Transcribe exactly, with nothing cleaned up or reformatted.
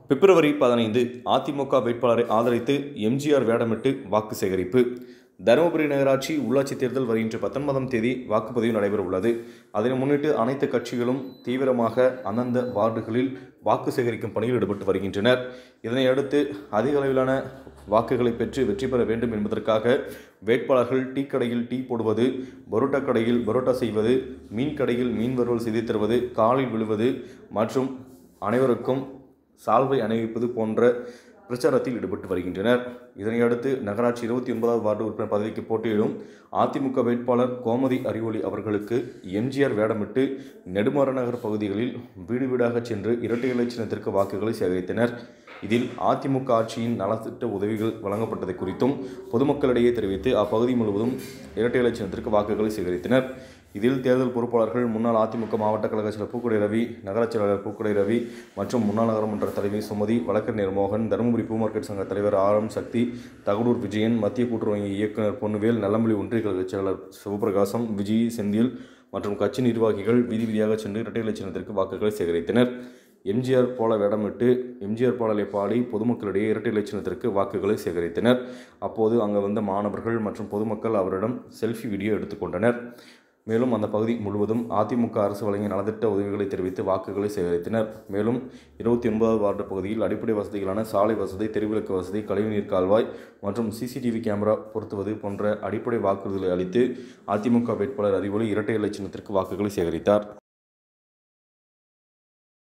பிப்ரவரி பதினைந்து அதிமுக வேட்பாளரை ஆதரித்து எம்ஜிஆர் வேடமிட்டு வாக்கு சேகரிப்பு. தருமபுரி நகராட்சி உள்ளாட்சி தேர்தல் வருகின்ற பத்தொன்பதாம் தேதி வாக்குப்பதிவு நடைபெற உள்ளது. அதனை முன்னிட்டு அனைத்து கட்சிகளும் தீவிரமாக அந்தந்த வார்டுகளில் வாக்கு சேகரிக்கும் பணியில் ஈடுபட்டு வருகின்றனர். இதனையடுத்து அதிக அளவிலான வாக்குகளை பெற்று வெற்றி பெற வேண்டும் என்பதற்காக வேட்பாளர்கள் டீ கடையில் டீ போடுவது, பரோட்டா கடையில் பரோட்டா செய்வது, மீன் கடையில் மீன் வறுவல் செய்து தருவது, காலில் விழுவது மற்றும் அனைவருக்கும் சால்வை அணிவிப்பது போன்ற பிரச்சாரத்தில் ஈடுபட்டு வருகின்றனர். இதனையடுத்து நகராட்சி இருபத்தி ஒன்பதாவது வார்டு உறுப்பினர் பதவிக்கு போட்டியிடும் அதிமுக வேட்பாளர் கோமதி அறிவொளி அவர்களுக்கு எம்ஜிஆர் வேடமிட்டு நெடுமாற நகர் பகுதிகளில் வீடு வீடாக சென்று இரட்டை இலை சின்னத்திற்கு வாக்குகளை சேகரித்தனர். இதில் அதிமுக ஆட்சியின் நலத்திட்ட உதவிகள் வழங்கப்பட்டதை குறித்தும் பொதுமக்களிடையே தெரிவித்து அப்பகுதி முழுவதும் இரட்டை இலை சின்னத்திற்கு வாக்குகளை சேகரித்தனர். இதில் தேர்தல் பொறுப்பாளர்கள் முன்னாள் அதிமுக மாவட்ட கழக செயலர் பூக்கடை ரவி, நகராட்சி செயலாளர் பூக்கடை ரவி மற்றும் முன்னாள் நகரமன்ற தலைவி சுமதி, வழக்கறிஞர் மோகன், தருமபுரி பூ மார்க்கெட் சங்க தலைவர் ஆர் எம் சக்தி, தகடூர் விஜயன், மத்திய கூட்டுறவு வங்கி இயக்குநர் பொன்னுவேல், நல்லம்பள்ளி ஒன்றிய கழக செயலாளர் சிவபிரகாசம், விஜய், செந்தில் மற்றும் கட்சி நிர்வாகிகள் வீதி வீதியாக சென்று இரட்டை இலை சின்னத்திற்கு வாக்குகளை சேகரித்தனர். எம்ஜிஆர் போல வேடமிட்டு எம்ஜிஆர் பாடலை பாடி பொதுமக்களிடையே இரட்டை இலை சின்னத்திற்கு வாக்குகளை சேகரித்தனர். அப்போது அங்கு வந்த மாணவர்கள் மற்றும் பொதுமக்கள் அவரிடம் செல்ஃபி வீடியோ எடுத்துக்கொண்டனர். மேலும் அந்த பகுதி முழுவதும் அதிமுக அரசு வழங்கிய நலத்திட்ட உதவிகளை தெரிவித்து வாக்குகளை சேகரித்தனர். மேலும் இருபத்தி ஒன்பதாவது வார்டு பகுதியில் அடிப்படை வசதிகளான சாலை வசதி, தெருவிளக்கு வசதி, கழிவுநீர் கால்வாய் மற்றும் சிசிடிவி கேமரா பொருத்துவது போன்ற அடிப்படை வாக்குறுதிகளை அளித்து அதிமுக வேட்பாளர் அறிவொளி இரட்டை இலை சின்னத்திற்கு வாக்குகளை சேகரித்தார்.